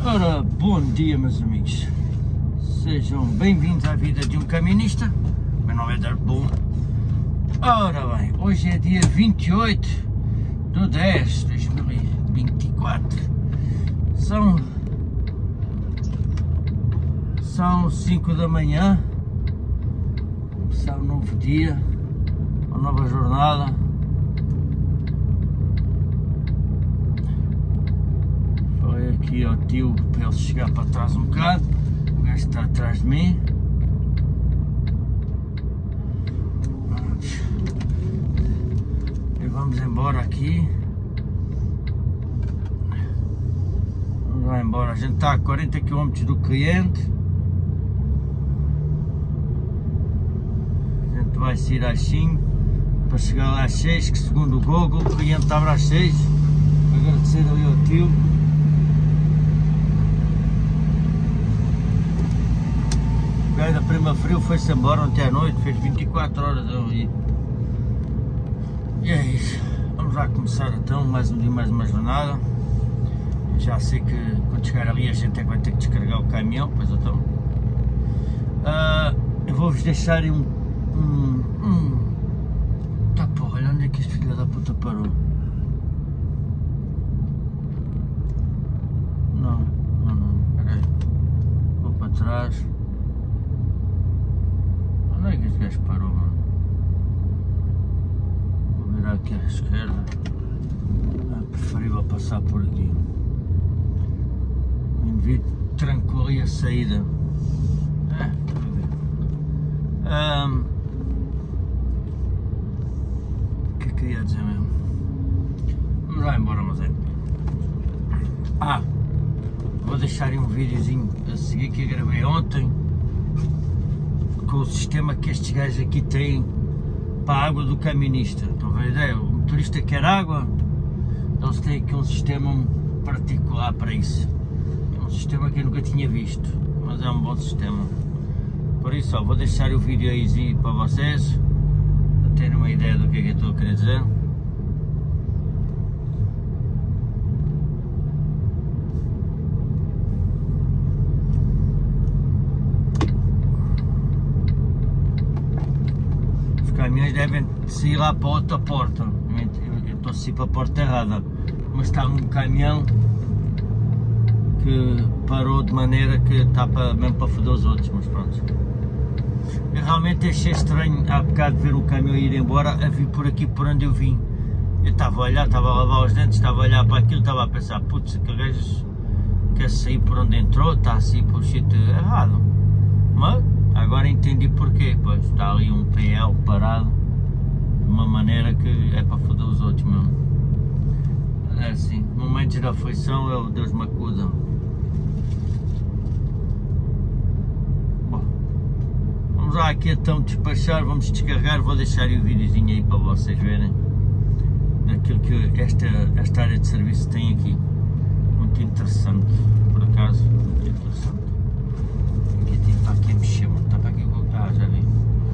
Ora, bom dia meus amigos, sejam bem-vindos à vida de um caminista. Meu nome é Darbon. Ora bem, hoje é dia 28 de 10 de 2024, são 5 da manhã, começar um novo dia, uma nova jornada. Falei aqui ao tio para ele chegar para trás um bocado, o gajo está atrás de mim. E vamos embora aqui. Vamos lá embora, a gente está a 40 km do cliente. A gente vai sair às 5 para chegar lá às 6, que segundo o Google o cliente abre às 6. Agradecer ali ao tio. O gajo da Prima Frio foi-se embora ontem à noite, fez 24 horas ali. E é isso, vamos lá começar então, mais um dia, mais uma jornada. Já sei que quando chegar ali a gente é que vai ter que descarregar o caminhão, pois então. Eu vou-vos deixar Tá porra, olha onde é que este filho da puta parou. Não, peraí. Vou para trás. Onde é que este gajo parou, mano? Vou virar aqui à esquerda. É preferível passar por aqui. O indivíduo trancou ali a saída. O que queria dizer mesmo? Vamos lá embora, mas é. Vou deixar aí um videozinho a seguir que eu gravei ontem, com o sistema que estes gajos aqui têm para a água do caminista. Estão a ver a ideia? O motorista quer água, eles têm aqui um sistema particular para isso. É um sistema que eu nunca tinha visto, mas é um bom sistema. Por isso, vou deixar o vídeo aí para vocês, para terem uma ideia do que é que eu estou a querer dizer. Os caminhões devem sair lá para outra porta. Eu estou a sair para a porta errada, mas está um caminhão que parou de maneira que está mesmo para foder os outros, mas pronto. Eu realmente achei estranho há bocado ver o caminhão ir embora a vir por aqui por onde eu vim. Eu estava a olhar, estava a lavar os dentes, estava a olhar para aquilo, estava a pensar, putz, que gajo quer sair por onde entrou, está a sair por sítio errado. Mas agora entendi porquê, pois está ali um PL parado de uma maneira que é para foder os outros mesmo. É assim, momentos de aflição é o Deus me acuda. Vamos lá aqui então despachar, vamos descarregar, vou deixar aí o videozinho aí para vocês verem daquilo que esta área de serviço tem aqui. Muito interessante, por acaso, muito interessante. Aqui está aqui a mexer, está para aqui colocar, já vi.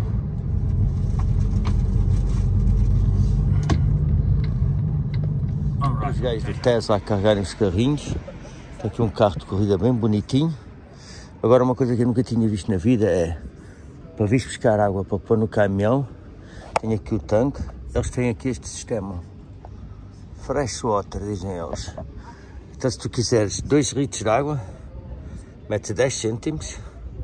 Os gajos do Tesla a carregarem os carrinhos. Está aqui um carro de corrida bem bonitinho. Agora uma coisa que eu nunca tinha visto na vida é, para vir buscar água para pôr no caminhão, tem aqui o tanque, eles têm aqui este sistema, fresh water, dizem eles. Então se tu quiseres 2 litros de água, metes 10 cêntimos,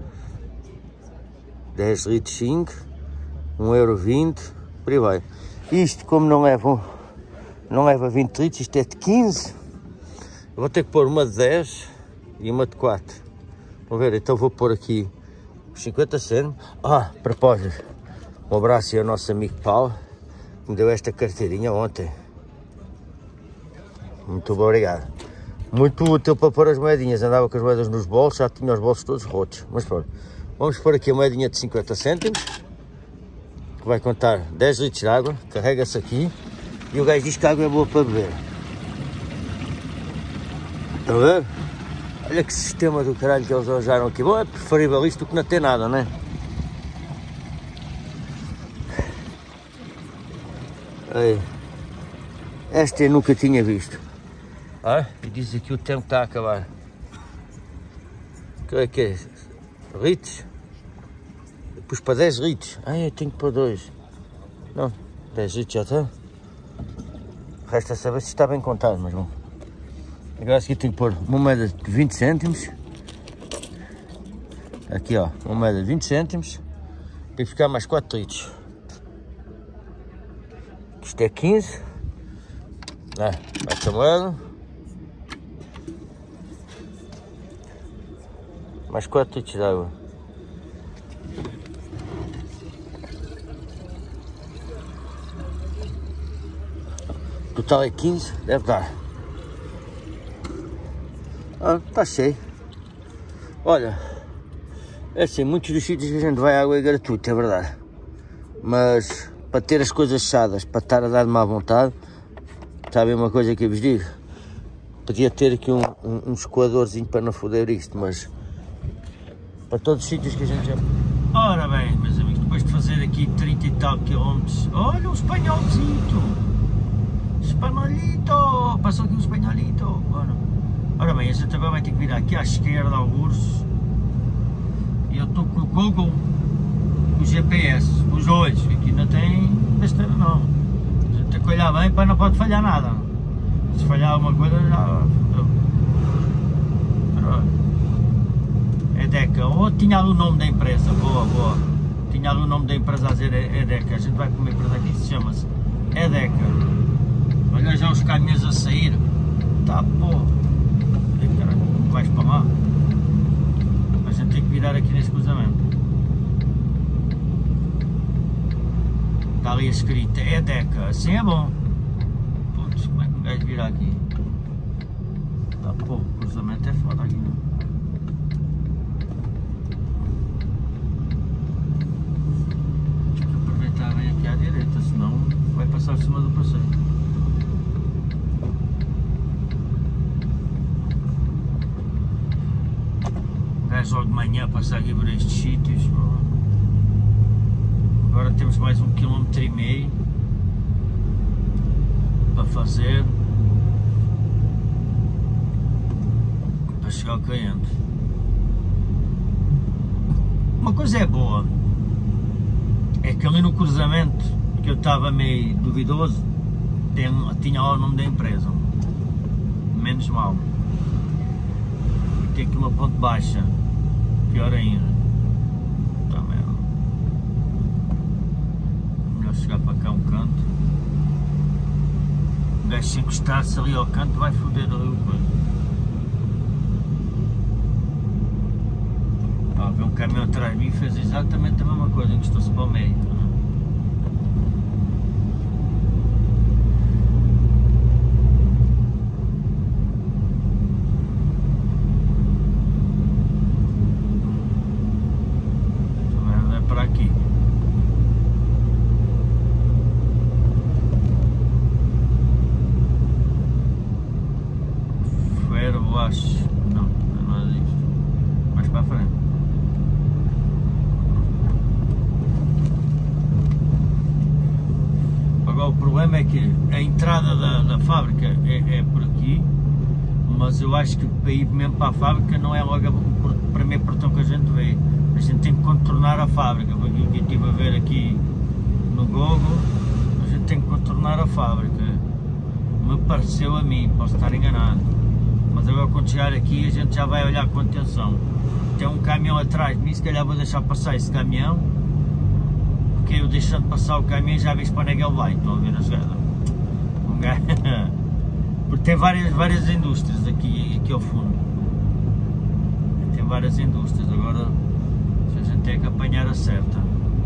10 litros 5, 1,20€, por aí vai. Isto como não leva 20 litros, isto é de 15, eu vou ter que pôr uma de 10 e uma de 4. Vamos ver, então vou pôr aqui 50 cêntimos. Propósito, um abraço aí ao nosso amigo Paulo, que me deu esta carteirinha ontem. Muito obrigado. Muito útil para pôr as moedinhas. Andava com as moedas nos bolsos, já tinha os bolsos todos rotos. Mas pronto, vamos pôr aqui a moedinha de 50 cêntimos, que vai contar 10 litros de água. Carrega-se aqui e o gajo diz que a água é boa para beber. Estão a ver? Olha que sistema do caralho que eles arranjaram aqui. Bom, é preferível isto do que não ter nada, não é? Aí. Esta eu nunca tinha visto. E diz aqui o tempo está a acabar. Que é? Ritz? Pus para 10 Ritz. Ah, eu tenho que pôr 2. Não, 10 Ritz já está. Resta saber se está bem contado, mas bom. Agora aqui tenho que pôr uma moeda de 20 cêntimos. Aqui ó, uma moeda de 20 cêntimos. Tem que ficar mais 4 Ritz. Isto é 15. Esta moeda. Mais 4 litros de água. Total é 15, deve dar. Está cheio. Olha, é assim, muitos dos sítios que a gente vai a água é gratuita, é verdade. Mas para ter as coisas achadas, para estar a dar de má vontade, sabem uma coisa que eu vos digo? Podia ter aqui um escoadorzinho para não foder isto, mas para todos os sítios que a gente já... Ora bem, meus amigos, depois de fazer aqui 30 e tal quilómetros, olha um espanholzito! Espanholito! Passou aqui um espanholito! Ora bem, a gente agora vai ter que virar aqui à esquerda, algures. E eu estou com o Google, o GPS, os dois, aqui não tem besteira não. A gente tem que olhar bem para não pode falhar nada. Se falhar alguma coisa já... Edeka, ou tinha ali o nome da empresa, boa. Tinha ali o nome da empresa a dizer Edeka, a gente vai para uma empresa aqui que se chama-se Edeka. Olha já os caminhões a sair. Tá porra. Caralho, vais para lá. A gente tem que virar aqui neste cruzamento. Está ali a escrita Edeka, assim é bom. Putz, como é que um gajo vira aqui? Tá porra, o cruzamento é foda aqui, não? Aproveitar bem aqui à direita, senão vai passar por cima do passeio. Logo de manhã passar aqui por estes sítios. Agora temos mais 1,5 km para fazer para chegar ao Caiante. Uma coisa é boa, é que ali no cruzamento que eu estava meio duvidoso tinha lá o nome da empresa, menos mal. E tem aqui uma ponte baixa. Pior ainda. Tá mesmo. Melhor chegar para cá um canto. O gajo se encostar-se ali ao canto vai foder ali o coisa. Vê um caminhão atrás de mim e fez exatamente a mesma coisa, encostou-se para o meio. Não, não é nada disto. Mais para a frente. Agora o problema é que a entrada da fábrica é por aqui, mas eu acho que para ir mesmo para a fábrica não é logo o primeiro portão que a gente vê. A gente tem que contornar a fábrica, porque eu estive a ver aqui no Google, a gente tem que contornar a fábrica. Me pareceu a mim, posso estar enganado. Mas agora quando chegar aqui a gente já vai olhar com atenção. Tem um caminhão atrás de mim, se calhar vou deixar passar esse caminhão, porque eu deixando passar o caminhão já vejo para onde é que ele vai. Estão a ver a jogada? Porque tem várias indústrias aqui ao fundo. Tem várias indústrias, agora a gente tem que apanhar a certa.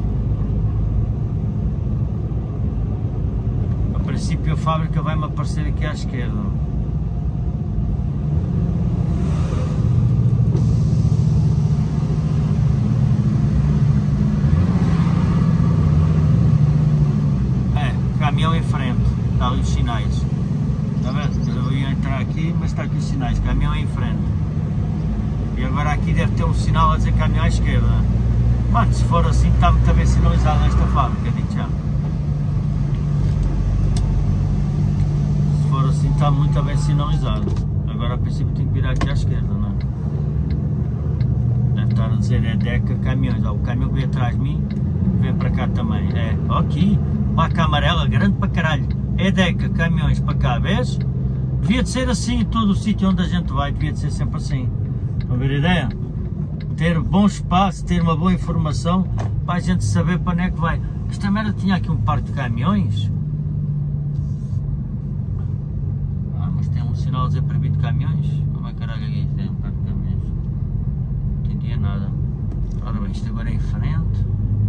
A princípio a fábrica vai-me aparecer aqui à esquerda. Caminhão em frente, está ali os sinais. Está vendo? Eu ia entrar aqui, mas está aqui os sinais, caminhão em frente. E agora aqui deve ter um sinal a dizer caminhão à esquerda. Mano, se for assim está muito bem sinalizado esta fábrica, digo já. Se for assim está muito bem sinalizado. Agora a princípio tenho que virar aqui à esquerda, não é? estar a dizer, é Deca Caminhões, ó, o caminhão que vem atrás de mim, vem para cá também, é, ó, aqui, placa amarela, grande para caralho, é Deca Caminhões para cá, vês? Devia de ser assim em todo o sítio onde a gente vai, devia de ser sempre assim, estão a ver a ideia? Ter bom espaço, ter uma boa informação, para a gente saber para onde é que vai. Esta merda tinha aqui um parque de caminhões. Ah, mas tem um sinal a dizer proibido de caminhões. Como é que caralho é isso? Tem um parque de caminhões. Não entendia nada. Ora bem, isto agora é em frente.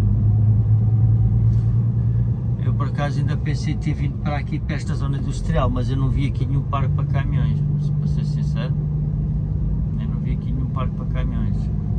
Eu por acaso ainda pensei em ter vindo para aqui, para esta zona industrial, mas eu não vi aqui nenhum parque para caminhões, para ser sincero. Eu não vi aqui nenhum parque para caminhões.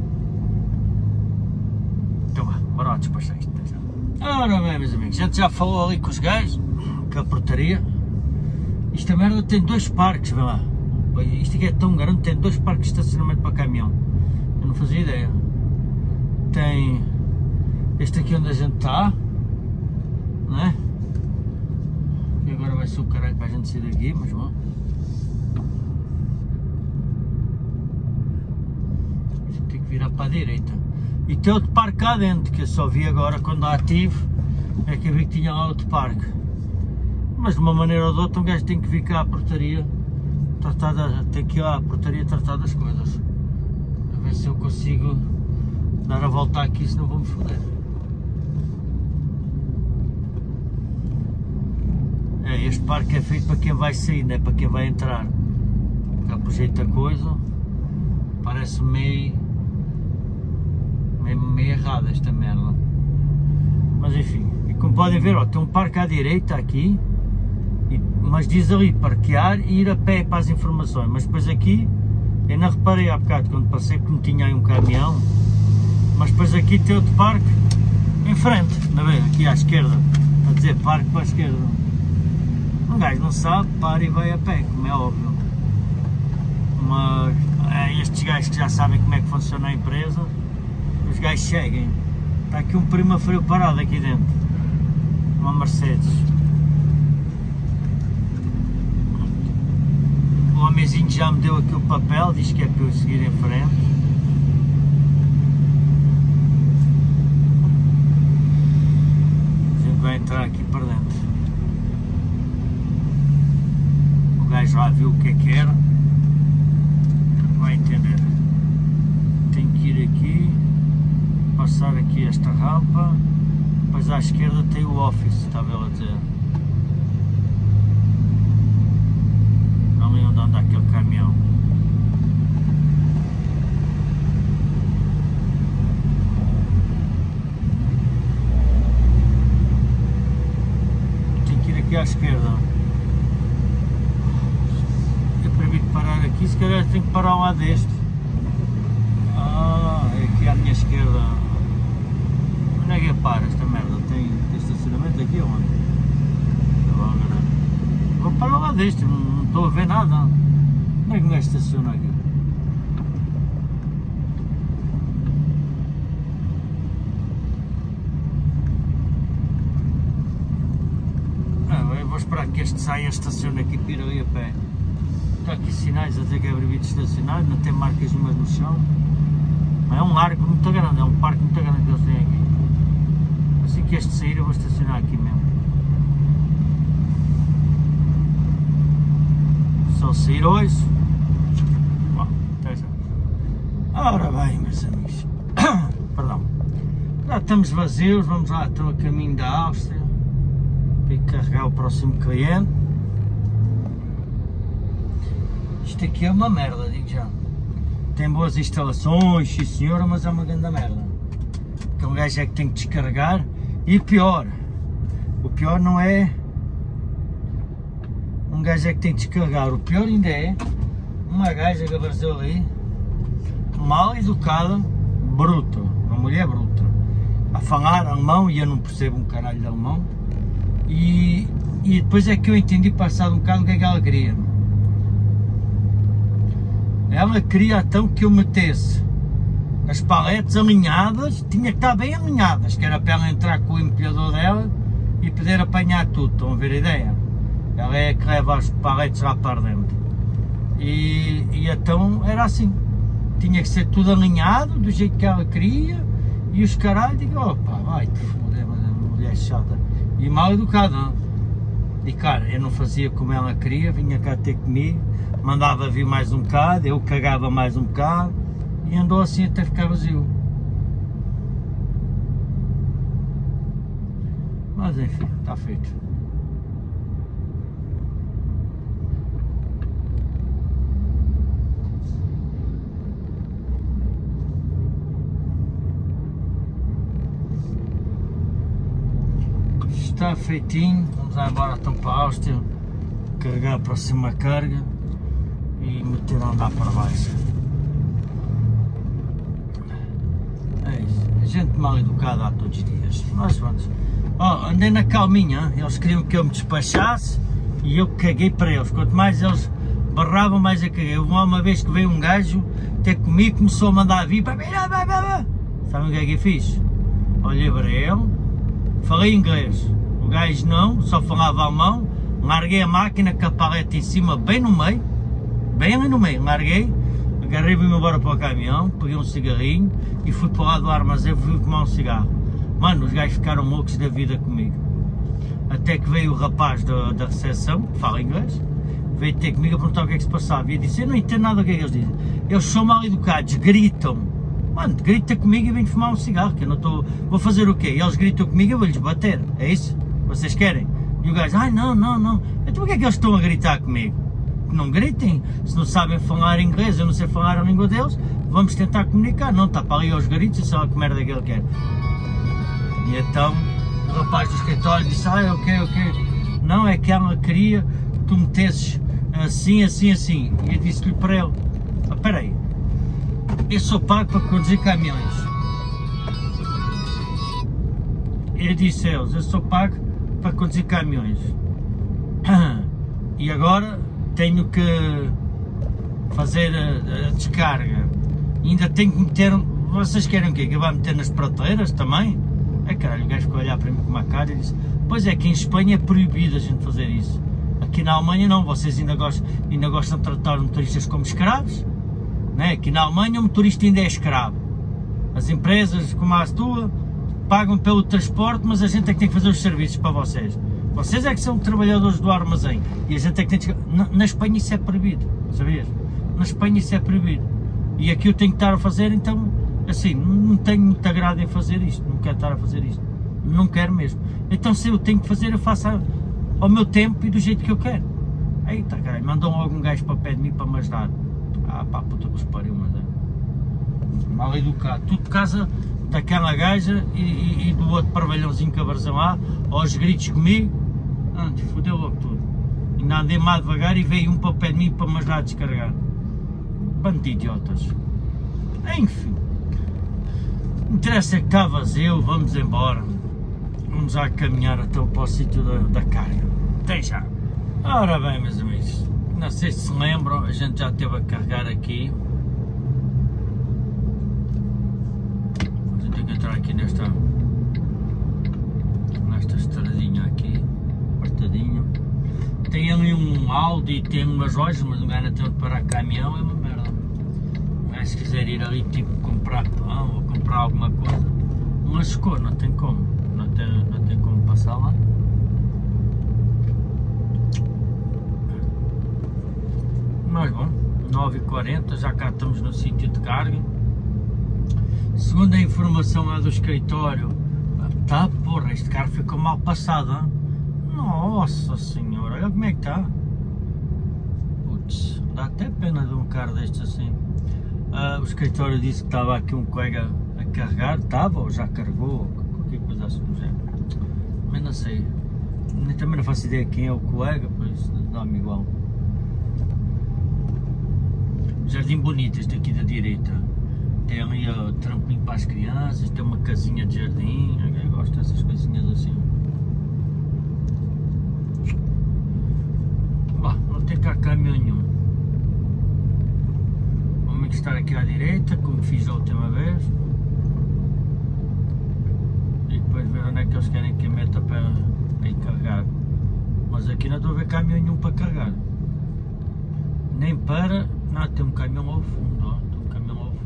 Então vá, bora lá despachar isto. Ora bem, meus amigos, a gente já falou ali com os gajos, com a portaria. Esta merda tem 2 parques, vê lá. Isto aqui é tão grande, tem 2 parques de estacionamento para caminhão. Eu não fazia ideia. Tem este aqui onde a gente está, não é? E agora vai ser o caralho para a gente sair daqui, mas bom. A gente tem que virar para a direita. E tem outro parque cá dentro, que eu só vi agora quando ativo, é que eu vi que tinha lá outro parque. Mas de uma maneira ou de outra um gajo tem que vir cá à portaria, tem que ir à portaria tratar das coisas. A ver se eu consigo dar a volta aqui, senão vou-me foder. É, este parque é feito para quem vai sair, não é para quem vai entrar. Cá por jeito da coisa, parece meio errada esta merda, mas enfim, e como podem ver, ó, tem um parque à direita aqui, mas diz ali parquear e ir a pé para as informações, mas depois aqui, eu não reparei há bocado quando passei que não tinha aí um caminhão, mas depois aqui tem outro parque em frente, não é? Aqui à esquerda, a dizer parque para a esquerda. Um gajo não sabe, para e vai a pé, como é óbvio, mas estes gajos que já sabem como é que funciona a empresa, os gajos cheguem. Está aqui um Prima Frio parado aqui dentro, uma Mercedes. O homenzinho já me deu aqui o papel, diz que é para eu seguir em frente. A gente vai entrar aqui para dentro. O gajo já viu o que era, vai entender. Tem que ir aqui, passar aqui esta rampa, depois à esquerda tem o office, está a ver a dizer. Ali onde anda aquele caminhão. Tem que ir aqui à esquerda. É proibido parar aqui, se calhar tem que parar ao lado deste. Ah, é aqui à minha esquerda. Onde é que para esta merda? Tem estacionamento aqui ou onde? Vou parar lá deste, não estou a ver nada. Como é que um gajo estaciona aqui? Eu vou esperar que este saia e estacione aqui para ir ali a pé. Está aqui sinais a dizer que é proibido estacionar, não tem marcas nenhumas no chão. É um largo muito grande, é um parque muito grande que eles têm aqui. Assim que este sair eu vou estacionar aqui mesmo. Só sair hoje. Bom, até já. Ora bem, meus amigos. Perdão. Já estamos vazios, vamos lá, estou a caminho da Áustria. Para ir carregar o próximo cliente. Isto aqui é uma merda, digo já. Tem boas instalações, sim senhora, mas é uma grande merda. Porque um gajo é que tem que descarregar. E pior, o pior não é um gajo é que tem que descarregar, o pior ainda é uma gaja que apareceu ali, mal educada, bruta, uma mulher bruta, a falar alemão, e eu não percebo um caralho de alemão, e depois é que eu entendi, passado um bocado, o que é que ela queria. Ela queria então que eu metesse as paletes alinhadas, tinha que estar bem alinhadas, que era para ela entrar com o empilhador dela e poder apanhar tudo, estão a ver a ideia? Ela é que leva as paletes lá para dentro. E então era assim, tinha que ser tudo alinhado, do jeito que ela queria, e os caralhos, digo, opa, vai-te foder, mas a mulher chata, e mal educada, não? E cara, eu não fazia como ela queria, vinha cá ter comigo, mandava vir mais um bocado, eu cagava mais um bocado, e andou assim até ficar vazio. Mas enfim, está feito. Está feitinho, vamos lá embora então para a Áustria, carregar a próxima carga e meter a andar para baixo. É isso, a gente mal educada há todos os dias. Mas vamos. Oh, andei na calminha, eles queriam que eu me despachasse e eu caguei para eles. Quanto mais eles barravam, mais eu caguei. Uma vez que veio um gajo ter comigo, começou a mandar vir para mim. Sabem o que é que eu fiz? Olhei para ele, falei inglês. O gajo não, só falava alemão, larguei a máquina com a paleta em cima, bem no meio, bem ali no meio, larguei, agarrei-me embora para o caminhão, peguei um cigarrinho e fui para lá do armazém, fui fumar um cigarro. Mano, os gajos ficaram loucos da vida comigo. Até que veio o rapaz da recepção, que fala inglês, veio ter comigo a perguntar o que é que se passava e eu disse, eu não entendo nada do que é que eles dizem, eles são mal educados, gritam. Mano, grita comigo e vem fumar um cigarro, que eu não estou... Vou fazer o quê? Eles gritam comigo e eu vou-lhes bater, é isso? Vocês querem? E o gajo, ai não. Então porquê é que eles estão a gritar comigo? Não gritem, se não sabem falar inglês, eu não sei falar a língua deles, vamos tentar comunicar. Não, está para ali aos gritos e sei lá que merda que ele quer. E então, o rapaz do escritório disse, ok. Não, é que ela queria que tu metesses assim. E eu disse-lhe para ele, espera aí, eu sou pago para conduzir caminhões. Eu disse a eles, eu sou pago para conduzir caminhões. E agora tenho que fazer a descarga. E ainda tenho que meter... Vocês querem o quê? Que eu vá meter nas prateleiras também? É caralho, o gajo ficou a olhar para mim com uma cara e disse, pois é que em Espanha é proibido a gente fazer isso. Aqui na Alemanha não, vocês ainda gostam de tratar os motoristas como escravos. Né? Aqui na Alemanha o motorista ainda é escravo. As empresas como a tua pagam pelo transporte, mas a gente é que tem que fazer os serviços para vocês. Vocês é que são trabalhadores do armazém e a gente é que tem que... Na Espanha isso é proibido, sabias? Na Espanha isso é proibido. E aqui eu tenho que estar a fazer, então, assim, não tenho muito agrado em fazer isto, não quero estar a fazer isto. Não quero mesmo. Então se eu tenho que fazer, eu faço ao meu tempo e do jeito que eu quero. Eita caralho, mandam logo um gajo para o pé de mim para me ajudar. Ah pá, puta que os pariu, mas é mal educado, tudo por causa daquela gaja e do outro parvalhãozinho cabarzão lá, aos gritos comigo, fodeu logo tudo. Ainda andei mais devagar e veio um para o pé de mim para me ajudar a descarregar. Bando de idiotas. Enfim, o interesse é que está vazio, vamos embora. Vamos já caminhar até para o sítio da carga. Até já. Ora bem, meus amigos. Não sei se lembram, a gente já esteve a carregar aqui. A gente tem que entrar aqui nesta estradinha aqui, apertadinho. Tem ali um Audi, tem umas lojas, mas não ganha tempo para caminhão, é uma merda. Mas se quiser ir ali tipo comprar pão ou comprar alguma coisa, mas escuro, não tem como, não tem como passar lá. Mas bom, 9h40, já cá estamos no sítio de carga. Segundo a informação lá do escritório, tá porra, este carro ficou mal passado, hein? Nossa senhora, olha como é que está. Putz, dá até pena de um carro destes assim. O escritório disse que estava aqui um colega a carregar, estava ou já carregou, ou qualquer coisa assim do género. Mas não sei, também não faço ideia quem é o colega, por isso dá-me igual. Jardim bonito este aqui da direita, tem ali o trampolim para as crianças, tem uma casinha de jardim, eu gosto dessas coisinhas assim. Bom, não tem cá caminhão nenhum. Vamos encostar aqui à direita, como fiz a última vez. E depois ver onde é que eles querem que eu meta para ir carregar. Mas aqui não estou a ver caminhão nenhum para carregar. Nem para... Não, tem um caminhão ao fundo, ó. Tem um caminhão ao fundo.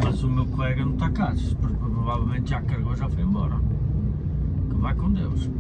mas o meu colega não está cá, porque provavelmente já carregou, já foi embora. Que vai com Deus.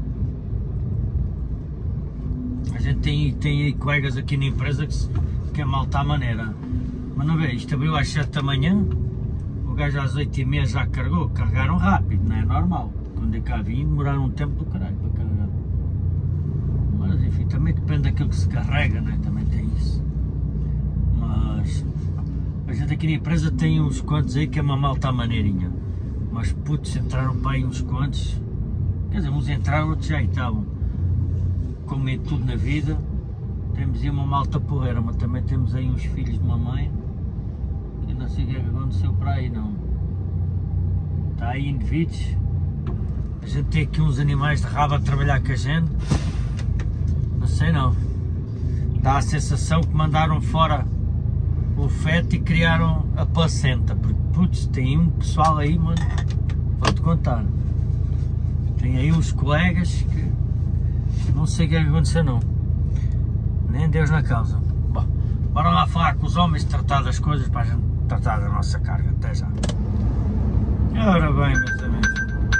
A gente tem aí colegas aqui na empresa que é malta à maneira. Mas não vê, isto abriu às 7 da manhã, o gajo às 8h30 já carregou, carregaram rápido, não é normal. Quando eu cá vim, demoraram um tempo do caralho para carregar. Mas enfim, também depende daquilo que se carrega, né? Também tem isso. Mas a gente aqui na empresa tem uns quantos aí que é uma malta à maneirinha. Mas putz, entraram para aí uns quantos. Quer dizer, uns entraram, outros já estavam. Como em tudo na vida, temos aí uma malta porreira, mas também temos aí uns filhos de mamãe. Que não sei o que é que aconteceu para aí, não. Está aí indivíduos. A gente tem aqui uns animais de rabo a trabalhar com a gente. Não sei não. Dá a sensação que mandaram fora o feto e criaram a placenta. Porque, putz, tem um pessoal aí, mano, vou-te contar. Tem aí uns colegas que não sei o que é que aconteceu não. Nem Deus na causa. Bom, bora lá falar com os homens, tratar das coisas para a gente tratar da nossa carga. Até já. Ora bem, meus amigos.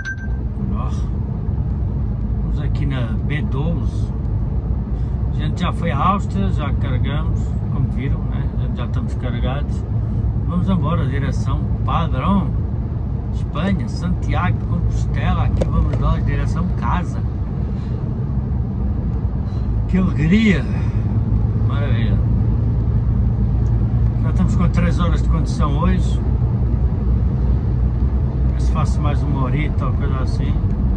Estamos aqui na B12. A gente já foi à Áustria, já carregamos, como viram, né? A gente já estamos carregados. Vamos embora, direção padrão. Espanha, Santiago, Compostela, aqui vamos nós, direção casa. Que alegria! Maravilha! Já estamos com 3 horas de condução hoje. Ver se faço mais uma horita ou coisa assim.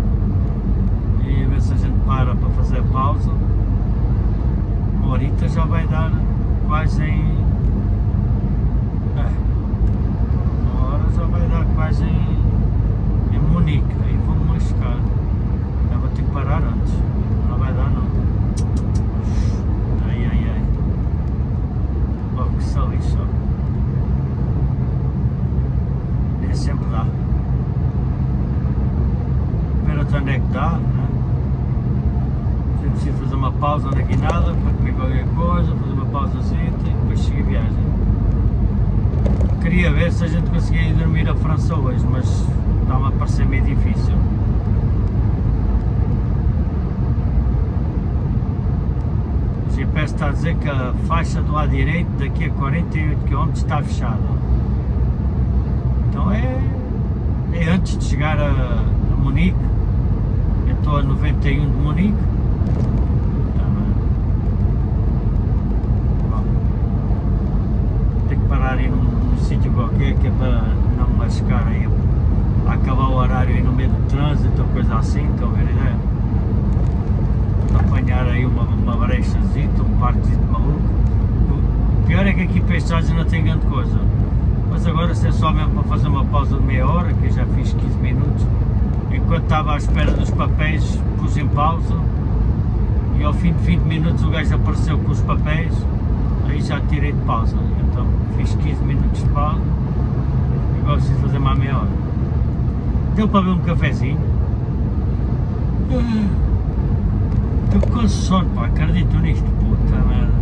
E ver se a gente para fazer a pausa. Uma horita já vai dar quase em... uma hora já vai dar quase em Munique. Aí vamos machucar. Já vou ter que parar antes. Não vai dar não. Ai ai ai. Oh, que saliço. É sempre dá. Ver até onde é que dá, né? A gente precisa fazer uma pausa na guinada para comer qualquer coisa, fazer uma pausazita e depois seguir a viagem. Queria ver se a gente conseguia ir dormir a França hoje, mas está-me a parecer meio difícil. O GPS está a dizer que a faixa do lado direito daqui a 48 km está fechada. Então é antes de chegar a Munique. Eu estou a 91 de Munique. Tá bem. Bom, tenho que parar aí num sítio qualquer que é para não me lascar aí a acabar o horário aí no meio do trânsito ou coisa assim, estão a ver a ideia? Apanhar aí uma brechazita, um parquezinho maluco. O pior é que aqui para estes não tem grande coisa. Mas agora se é só mesmo para fazer uma pausa de meia hora, que eu já fiz 15 minutos. Enquanto estava à espera dos papéis, pus em pausa. E ao fim de 20 minutos o gajo apareceu com os papéis. Aí já tirei de pausa. Então fiz 15 minutos de pausa. E agora preciso fazer mais meia hora. Deu para beber um cafezinho. Estou com sono, pá, acredito nisto, puta merda.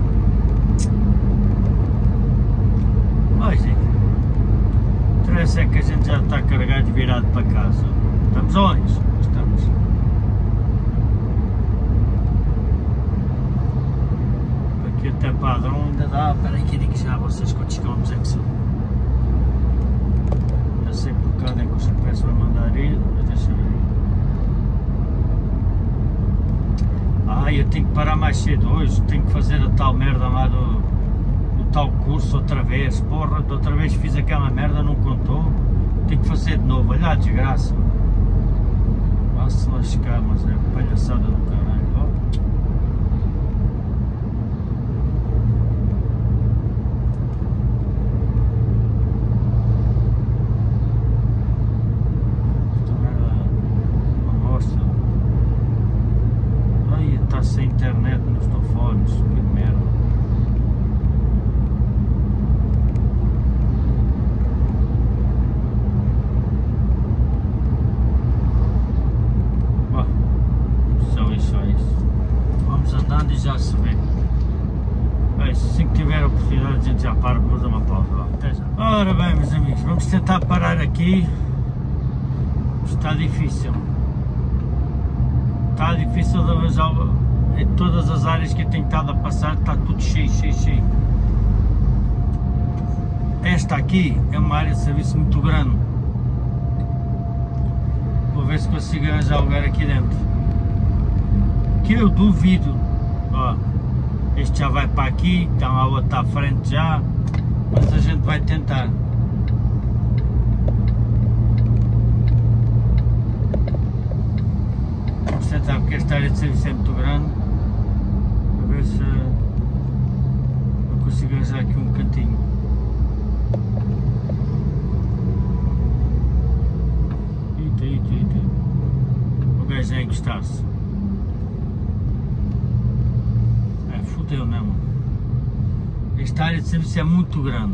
Mas enfim, o interessa é que a gente já está carregado e virado para casa. Estamos onde? Estamos. Aqui até Padrão ainda dá, peraí que digo já a vocês quantos quilómetros é que são. Já sei por cá onde é que o GPS vai mandar ir, mas deixa eu ver. Eu tenho que parar mais cedo hoje, tenho que fazer a tal merda lá do tal curso outra vez, porra, da outra vez fiz aquela merda, não contou, tenho que fazer de novo, olha a desgraça. Vá-se lascar, mas é palhaçada do caralho. Sem internet nos telefones, que merda. Bom, só isso aí. Ora bem, meus amigos, vamos tentar parar aqui. Está difícil de arranjar. Em todas as áreas que eu tenho estado a passar está tudo cheio. Esta aqui é uma área de serviço muito grande. Vou ver se consigo arranjar lugar aqui dentro, que eu duvido. Ó, este já vai para aqui, então a outra à frente já, mas a gente vai tentar. Vamos tentar, porque esta área de serviço é muito grande. A ver se eu consigo arranjar aqui um cantinho. O gajo é encostar-se. Fudeu mesmo. Esta área de serviço é muito grande,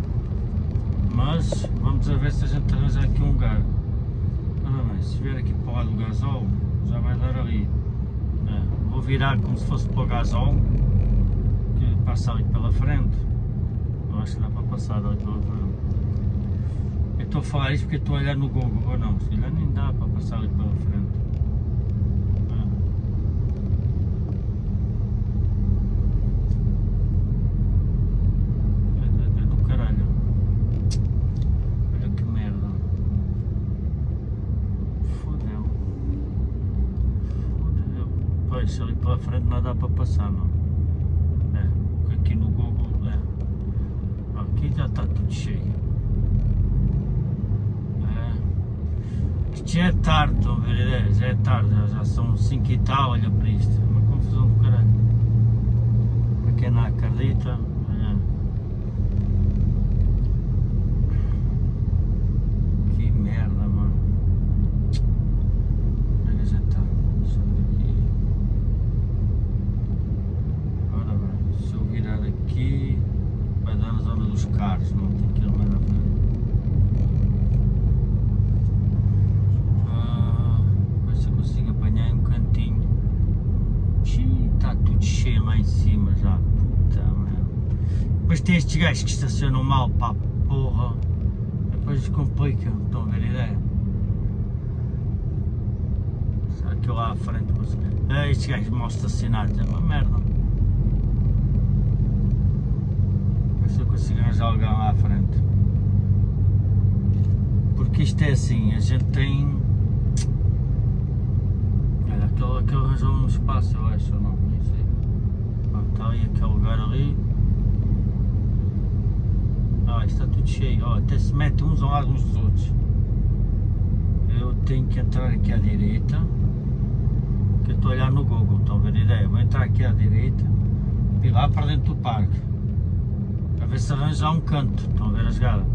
mas vamos a ver se a gente arranja aqui um lugar. Se vier aqui para o lado do gasóleo, já vai dar ali. Vou virar como se fosse para o gasóleo, que passa ali pela frente. Eu acho que dá para passar ali pela frente. Eu estou a falar isto porque estou a olhar no Google, ou não, se olhar nem dá para passar ali pela frente. É do caralho. Olha que merda. Fodeu. Pois, ali pela frente não dá para passar, não. Porque aqui no Google, aqui já está tudo cheio. Isto já é tarde, estão a ver a ideia? Já é tarde, já são 5 e tal, olha para isto, é uma confusão do caralho. Para quem não acredita, olha. Que merda, mano. Olha, já está, deixa eu ver aqui. Ora bem, se eu virar aqui, vai dar na zona dos carros, não tem que ir mais à frente. Está tudo cheio lá em cima já, puta merda. Depois tem estes gajos que estacionam mal, pá, porra. Depois complica, estão a ver a ideia? Será que eu lá à frente consigo? Estes gajos mal estacionados, é uma merda. Ver se eu consigo arranjar alguém lá à frente. Porque isto é assim, a gente tem... Aquele arranjou um espaço, eu acho, ou não? Nem sei. Está ali aquele lugar ali. Isto está tudo cheio. Até se mete uns ao lado uns dos outros. Eu tenho que entrar aqui à direita. Que eu estou a olhar no Google, estão a ver a ideia? Vou entrar aqui à direita e lá para dentro do parque. Para ver se arranjar um canto. Estão a ver a jogada?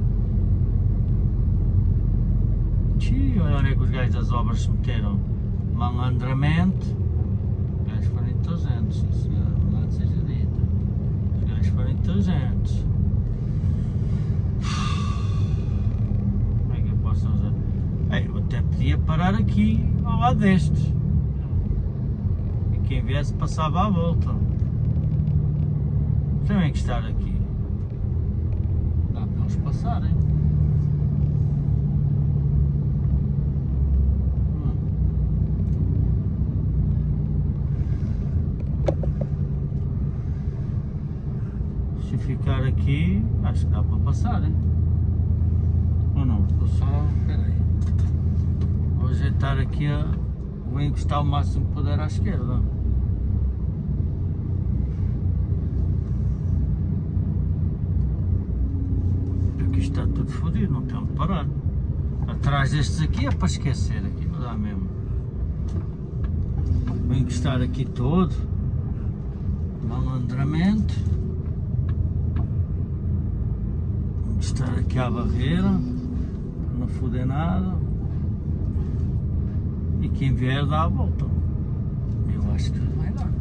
Olha onde é que os gajos das obras se meteram. Malandramente, os gajos foram inteligentes, sim senhor, verdade seja dita. Os gajos foram inteligentes. Como é que eu posso usar? Eu até podia parar aqui ao lado destes. E quem viesse passava à volta. Tem que estar aqui. Dá para eles passarem. Se ficar aqui, acho que dá para passar, hein? Ou não? Vou só... Espera aí. Vou ajeitar aqui vou encostar o máximo que puder à esquerda. Aqui está tudo fodido, não tem onde parar. Atrás destes aqui é para esquecer, aqui não dá mesmo. Vou encostar aqui todo, malandramente. Encostar aqui à barreira, não foder nada. E quem vier dá a volta. Eu acho que vai dar.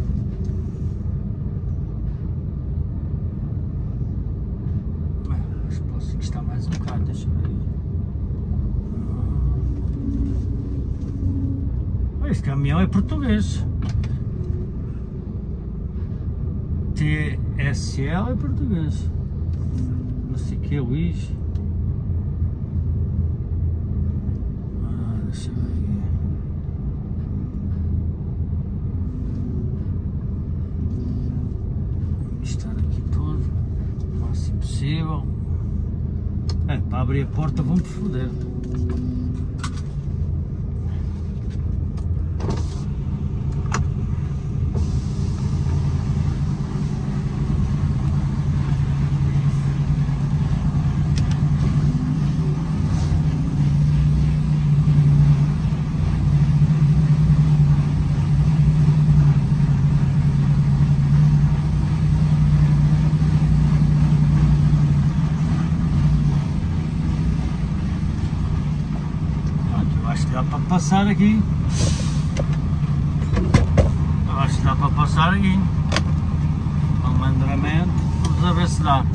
Acho que posso encostar mais um bocado, deixa eu ver. Este caminhão é português. TSL é português. Não sei o que é Luís. Deixa eu ver aqui. Vou estar aqui todo, o máximo possível. Para abrir a porta vão-me foder. Acho que dá para passar aqui. Acho que dá para passar aqui. Com andamento, vamos a ver se dá.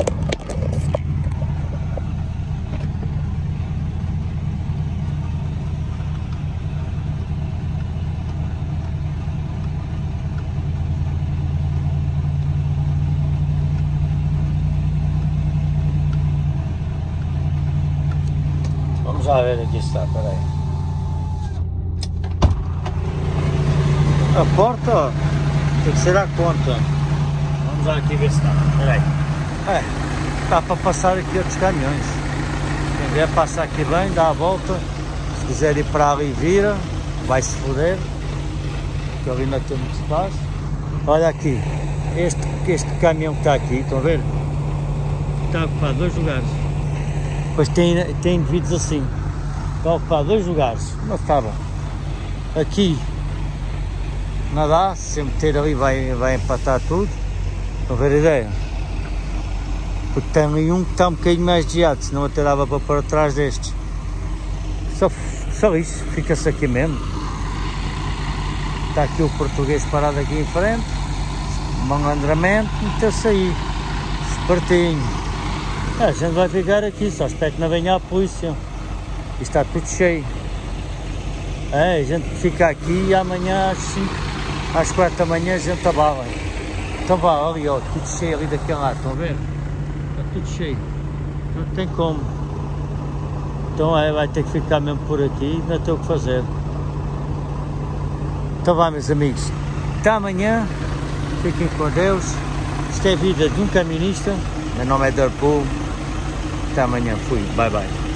Vamos lá ver aqui se está, peraí. A porta, ó, tem que ser à conta. Vamos lá aqui ver se está. Espera aí. Dá para passar aqui outros caminhões. Quem vier passa aqui bem, dá a volta. Se quiser ir para ali vira, vai-se foder. Porque ali não tem muito espaço. Olha aqui, este caminhão que está aqui, estão a ver? Está a ocupar 2 lugares. Depois tem indivíduos assim. Está a ocupar 2 lugares. Não está bom. Aqui não dá, se meter ali vai empatar tudo. Estão a ver a ideia? Porque tem ali um que está um bocadinho mais desviado, senão até dava para pôr atrás destes. Só isso, fica-se aqui mesmo. Está aqui o português parado aqui em frente, malandramento, meteu-se aí, espertinho. A gente vai ficar aqui, só espero que não venha a polícia. Isto está tudo cheio. A gente fica aqui e amanhã às 4 da manhã a gente abala. Então vá ali, ó, tudo cheio ali daquele lado, estão a ver? Está tudo cheio, não tem como. Então vai ter que ficar mesmo por aqui, não tem o que fazer. Então vá, meus amigos, até amanhã, fiquem com Deus. Isto é a vida de um caminista, meu nome é Darpool. Até amanhã, fui, bye bye.